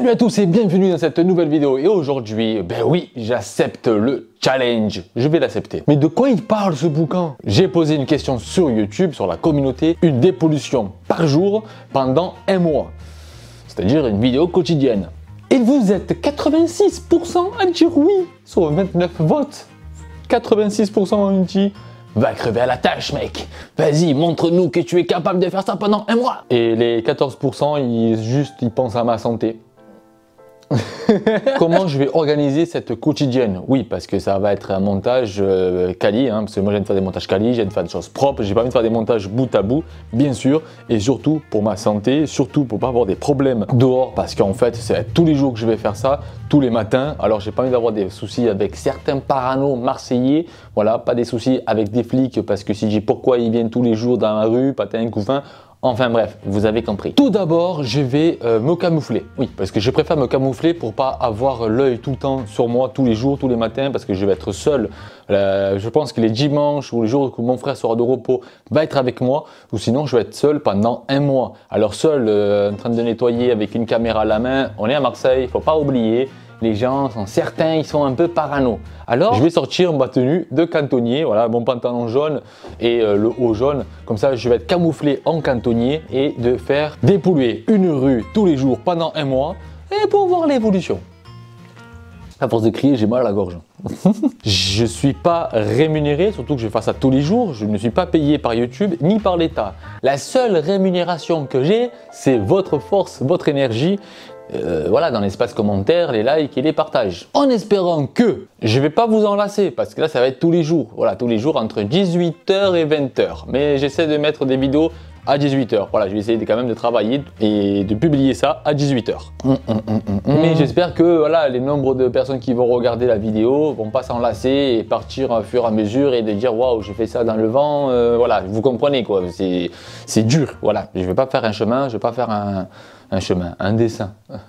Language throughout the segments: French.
Salut à tous et bienvenue dans cette nouvelle vidéo. Et aujourd'hui, ben oui, j'accepte le challenge. Je vais l'accepter. Mais de quoi il parle ce bouquin? J'ai posé une question sur YouTube, sur la communauté, une dépollution par jour pendant un mois. C'est-à-dire une vidéo quotidienne. Et vous êtes 86% à dire oui sur 29 votes. 86% ont dit va crever à la tâche, mec. Vas-y, montre-nous que tu es capable de faire ça pendant un mois. Et les 14%, ils pensent à ma santé. Comment je vais organiser cette quotidienne? Oui, parce que ça va être un montage quali, hein, parce que moi j'aime faire des montages quali, j'aime faire des choses propres, j'ai pas envie de faire des montages bout à bout, bien sûr, et surtout pour ma santé, surtout pour pas avoir des problèmes dehors, parce qu'en fait c'est tous les jours que je vais faire ça, tous les matins, alors j'ai pas envie d'avoir des soucis avec certains parano marseillais, voilà, pas des soucis avec des flics, parce que si j'ai pourquoi ils viennent tous les jours dans la rue, patin, couffin. Enfin bref, vous avez compris. Tout d'abord, je vais me camoufler. Oui, parce que je préfère me camoufler pour pas avoir l'œil tout le temps sur moi, tous les jours, tous les matins, parce que je vais être seul. Je pense que les dimanches ou les jours où mon frère sera de repos va être avec moi, ou sinon je vais être seul pendant un mois. Alors seul, en train de nettoyer avec une caméra à la main, on est à Marseille, il faut pas oublier. Les gens sont certains, ils sont un peu parano. Alors, je vais sortir ma tenue de cantonnier, voilà, mon pantalon jaune et le haut jaune. Comme ça, je vais être camouflé en cantonnier et de faire dépolluer une rue tous les jours pendant un mois et pour voir l'évolution. À force de crier, j'ai mal à la gorge. Je ne suis pas rémunéré, surtout que je fais ça tous les jours. Je ne suis pas payé par YouTube ni par l'État. La seule rémunération que j'ai, c'est votre force, votre énergie. Voilà, dans l'espace commentaire, les likes et les partages. En espérant que je vais pas vous enlacer, parce que là ça va être tous les jours. Voilà, tous les jours entre 18h et 20h. Mais j'essaie de mettre des vidéos à 18h. Voilà, je vais essayer quand même de travailler et de publier ça à 18h. Mais j'espère que voilà, les nombres de personnes qui vont regarder la vidéo vont pas s'enlacer et partir au fur et à mesure et de dire waouh, j'ai fait ça dans le vent. Voilà, vous comprenez quoi, c'est dur. Voilà, je vais pas faire un chemin, je vais pas faire un dessin.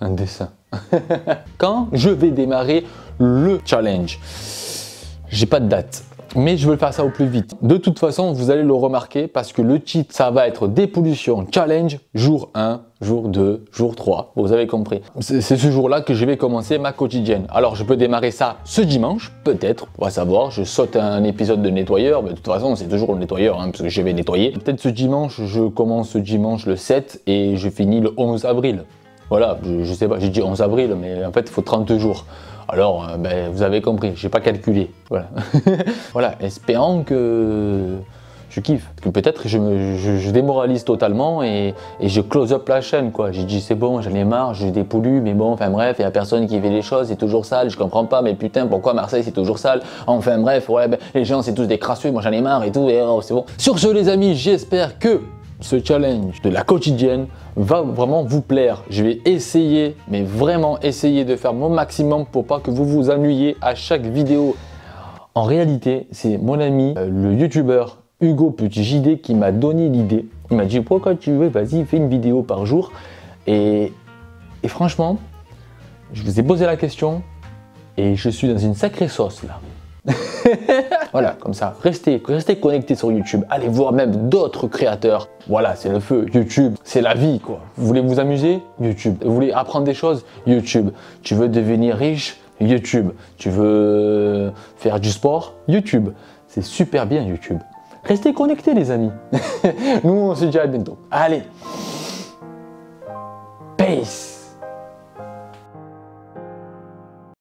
Quand je vais démarrer le challenge, j'ai pas de date. Mais je veux faire ça au plus vite. De toute façon, vous allez le remarquer parce que le titre, ça va être Dépollution Challenge, jour 1, jour 2, jour 3. Vous avez compris. C'est ce jour-là que je vais commencer ma quotidienne. Alors, je peux démarrer ça ce dimanche, peut-être, on va savoir. Je saute un épisode de nettoyeur, mais de toute façon, c'est toujours le nettoyeur, hein, parce que je vais nettoyer. Peut-être ce dimanche, je commence ce dimanche le 7 et je finis le 11 avril. Voilà, je sais pas, j'ai dit 11 avril, mais en fait, il faut 30 jours. Alors, ben, vous avez compris, j'ai pas calculé. Voilà. Voilà, espérant que je kiffe. Parce que peut-être je démoralise totalement et je close up la chaîne, quoi. J'ai dit, c'est bon, j'en ai marre, je dépollue, mais bon, enfin bref, il n'y a personne qui fait les choses, c'est toujours sale, je comprends pas, mais putain, pourquoi Marseille c'est toujours sale? Enfin bref, ouais, ben, les gens c'est tous des crasseux, moi j'en ai marre et tout, et oh, c'est bon. Sur ce, les amis, j'espère que ce challenge de la quotidienne va vraiment vous plaire. Je vais essayer, mais vraiment essayer de faire mon maximum pour pas que vous vous ennuyiez à chaque vidéo. En réalité, c'est mon ami, le youtubeur Hugo Petit JD qui m'a donné l'idée. Il m'a dit pourquoi tu veux, vas-y, fais une vidéo par jour. Et franchement, je vous ai posé la question et je suis dans une sacrée sauce là. Voilà, comme ça, restez connectés sur YouTube, allez voir même d'autres créateurs. Voilà, c'est le feu, YouTube, c'est la vie quoi. Vous voulez vous amuser? YouTube. Vous voulez apprendre des choses? YouTube. Tu veux devenir riche? YouTube. Tu veux faire du sport? YouTube. C'est super bien YouTube. Restez connectés les amis. Nous on se dit à bientôt. Allez. Peace.